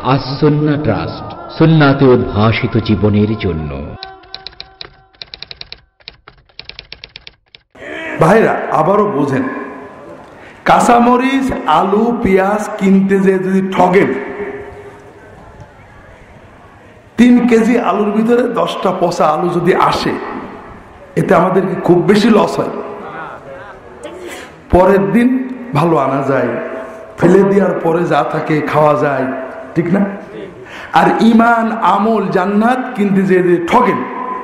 As Sunnah trust, সুন্নাতে উদ্ভাসিত জীবনের জন্য। ভাইরা আবারও বোঝেন, কাঁচামরিচ, আলু, পেঁয়াজ কিনতে যে যদি ঠগেন, 3 কেজি আলুর ভিতরে 10টা পচা আলু যদি আসে, এতে আমাদের কি খুব বেশি লস হয়? পরের দিন ভালো আনা যায়, ফেলে দেওয়ার পরে যা থাকে খাওয়া যায়, ঠিক না? আর ইমান, আমল, জান্নাত কিনতে যে ঠগেন,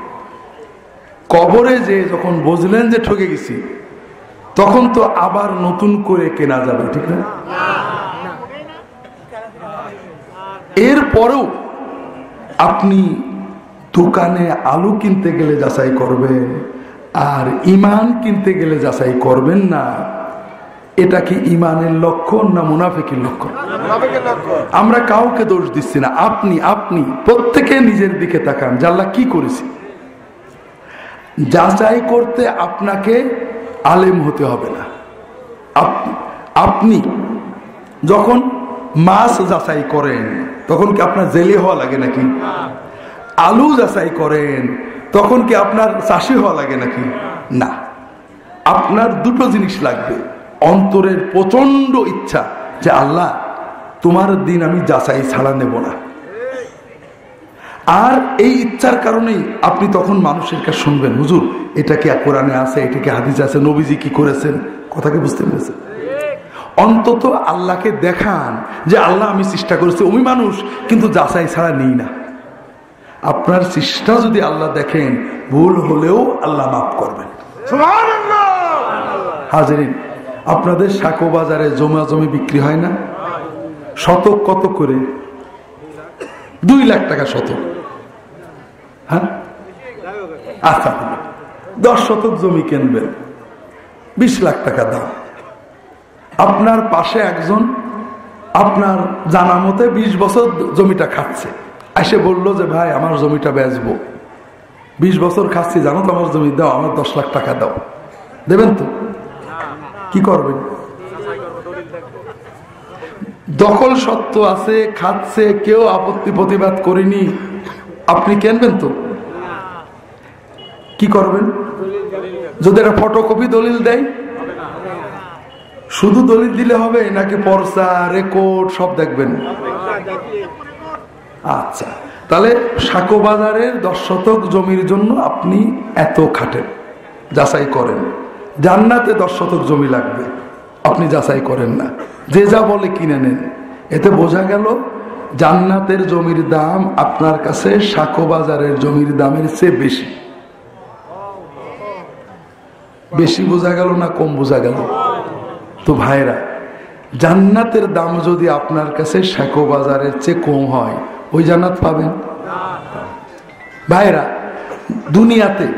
কবরে যে যখন বুঝলেন যে ঠকে গেছি, তখন তো আবার নতুন করে কেনা যাবে, ঠিক না? এরপরেও আপনি দোকানে আলু কিনতে গেলে যাচাই করবেন, আর ইমান কিনতে গেলে যাচাই করবেন না। এটা কি ইমানের লক্ষণ না মুনাফিকের লক্ষণ? আমরা কাউকে দোষ দিচ্ছি না। আপনি প্রত্যেকে নিজের দিকে তাকান, আল্লাহ কি করেছি। যাচাই করতে আপনাকে আলেম হতে হবে না। আপনি যখন মাছ যাচাই করেন, তখন কি আপনার জেলে হওয়া লাগে নাকি? আলু যাচাই করেন, তখন কি আপনার চাষি হওয়া লাগে নাকি? না, আপনার দুটো জিনিস লাগবে। অন্তরের প্রচন্ড ইচ্ছা যে আল্লাহ তোমার দিন আমি যাচাই ছাড়া নেব না। আর এই ইচ্ছার কারণেই আপনি তখন মানুষের কাছে শুনবেন, হুজুর এটা কি কোরআনে আছে, এটা কি হাদিসে আছে, নবীজি কি করেছেন, কথাকে বুঝতে পেরেছেন? অন্তত আল্লাহকে দেখান যে আল্লাহ আমি চেষ্টা করেছি, আমি মানুষ কিন্তু যাচাই ছাড়া নেই না। আপনার চেষ্টা যদি আল্লাহ দেখেন, ভুল হলেও আল্লাহ মাফ করবেন। সুবহানাল্লাহ। হাজিরিন, আপনাদের শাকো বাজারে জমি বিক্রি হয় না? শতক কত করে? 2 লাখ টাকা শতক। হ্যাঁ, আচ্ছা, 10 শতক জমি কিনবেন, 20 লাখ টাকা দাম। আপনার পাশে একজন আপনার জানা মতে 20 বছর জমিটা খাচ্ছে, এসে বললো যে ভাই আমার জমিটা বেচবো, 20 বছর খাচ্ছি, জানো তো আমার জমি দাও, আমার 10 লাখ টাকা দাও। দেবেন তো? কি করবেন? দখল সত্য আছে, খাচ্ছে, কেউ আপত্তি প্রতিবাদ করেনি, আপনি কিনবেন তো? কি করবেন? যদি একটা ফটোকপি দলিল দেয়, শুধু দলিল দিলে হবে নাকি পর্চা, রেকর্ড সব দেখবেন? আচ্ছা, তাহলে শাকো বাজারের 10 শতক জমির জন্য আপনি এত খাটেন, যাচাই করেন। জান্নাতে 10 শতক জমি লাগবে, আপনি যাচাই করেন না, যে যা বলে কিনে নেন। এতে বোঝা গেল জান্নাতের জমির দাম আপনার কাছে শাকো বাজারের জমির দামের চেয়ে বেশি। বেশি বোঝা গেল না কম বোঝা গেল? তো ভাইরা, জান্নাতের দাম যদি আপনার কাছে শাকো বাজারের চেয়ে কম হয়, ওই জান্নাত পাবেন? ভাইরা, দুনিয়াতে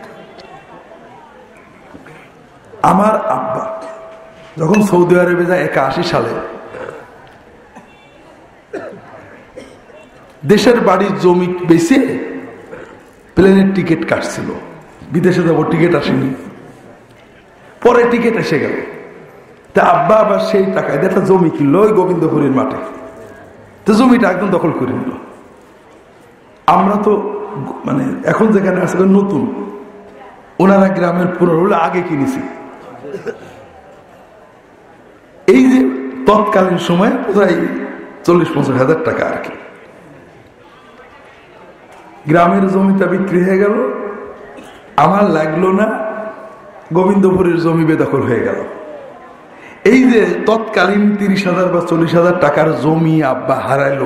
আমার আব্বা যখন সৌদি আরবে যায় 81 সালে, দেশের বাড়ির জমি বেচে প্লেনের টিকিট কাটছিল, বিদেশে যাবো, টিকিট আসেনি, পরে টিকিট এসে গেল। তা আব্বা আবার সেই টাকায় একটা জমি কিনলো ওই গোবিন্দপুরের মাঠে, তো জমিটা একদম দখল করে নিল। আমরা তো মানে এখন যেখানে আছে নতুন, ওনারা গ্রামের পুরো আগে কিনেছি। এই যে তৎকালীন সময় প্রায় 40-50 হাজার টাকা আর কি। গ্রামের জমিটা বিক্রি হয়ে গেল, আমার লাগলো না, গোবিন্দপুরের জমি বেদখল হয়ে গেল। এই যে তৎকালীন 30,000 বা 40,000 টাকার জমি আব্বা হারাইলো,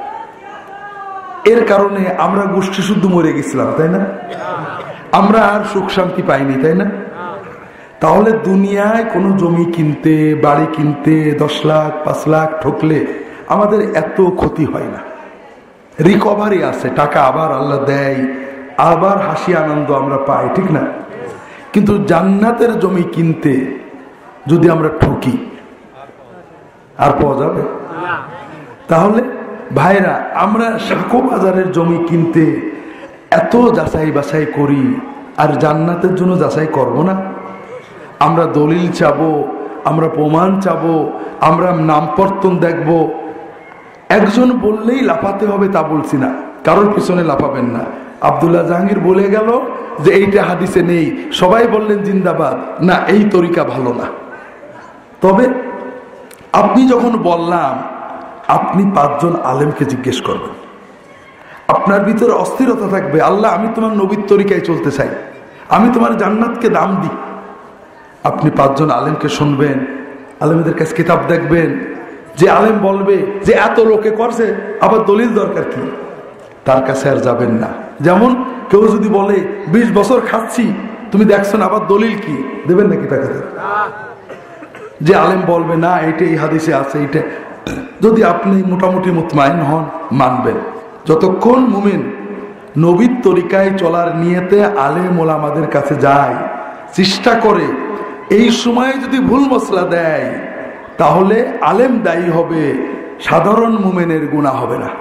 এর কারণে আমরা গোষ্ঠী শুদ্ধ মরে গেছিলাম, তাই না? আমরা আর সুখ শান্তি পাইনি, তাই না? তাহলে দুনিয়ায় কোনো জমি কিনতে, বাড়ি কিনতে 10 লাখ 5 লাখ ঠকলে আমাদের এত ক্ষতি হয় না, রিকভারি আছে, টাকা আবার আল্লাহ দেয়, আবার হাসি আনন্দ আমরা পাই, ঠিক না? কিন্তু জান্নাতের জমি কিনতে যদি আমরা ঠকি, আর পাওয়া যাবে? তাহলে ভাইরা, আমরা শাকো বাজারের জমি কিনতে এত যাচাই বাছাই করি, আর জান্নাতের জন্য যাচাই করব না? আমরা দলিল চাবো, আমরা প্রমাণ চাবো, আমরা নামপত্তন দেখব, একজন বললেই লাফাতে হবে তা বলছি না, কারোর পিছনে লাফাবেন না। আব্দুল্লাহ জাহাঙ্গীর বলে গেল যে এইটা হাদিসে নেই, সবাই বললেন জিন্দাবাদ, না এই তরিকা ভালো না। তবে আপনি যখন বললাম, আপনি 5 জন আলেমকে জিজ্ঞেস করবেন। আপনার ভিতরে অস্থিরতা থাকবে, আল্লাহ আমি তোমার নবীর তরিকায় চলতে চাই, আমি তোমার জান্নাতকে দাম দিই। আপনি 5 জন আলেমকে শুনবেন, আলেমদের কাছে কিতাব দেখবেন। যে আলেম বলবে যে এত লোকে করছে, আবার দলিল দরকার কি, তার কাছে আর যাবেন না। যেমন কেউ যদি বলে 20 বছর খাচ্ছি, তুমি দেখছো না, আবার দলিল কি, দেবেন নাকি টাকা? যে আলেম বলবে না এইটা এই হাদিসে আছে, এইটা, যদি আপনি মোটামুটি মুতমাইন হন, মানবেন। যতক্ষণ মুমিন নবীর তরিকায় চলার নিয়তে আলেম ওলামাদের কাছে যায়, চেষ্টা করে, এই সময় যদি ভুল মসলা দেয়, তাহলে আলেম দায়ী হবে, সাধারণ মুমিনের গুনাহ হবে না।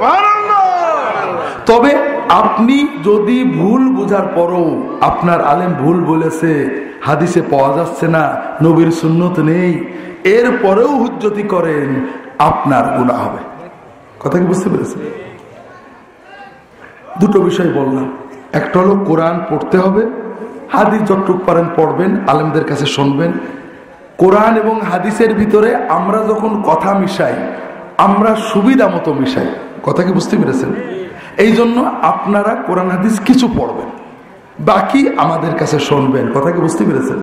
তবে আপনি যদি ভুল বোঝার পরও আপনার আলেম ভুল বলেছে, হাদিসে পাওয়া যাচ্ছে না, নবীর সুন্নত নেই, এরপরেও হুজ্জতি করেন, আপনার গুনাহ হবে। কথা কি বুঝতে পেরেছেন? দুটো বিষয় বললাম, একটা হলো কোরআন পড়তে হবে, হাদিস যতটুকু পারেন পড়বেন, আলেমদের কাছে শুনবেন। কোরআন এবং হাদিসের ভিতরে আমরা যখন কথা মিশাই, আমরা সুবিধা মতো মিশাই। কথা কি বুঝতে পেরেছেন? এই জন্য আপনারা কোরআন হাদিস কিছু পড়বেন, বাকি আমাদের কাছে শুনবেন। কথা কি বুঝতে পেরেছেন?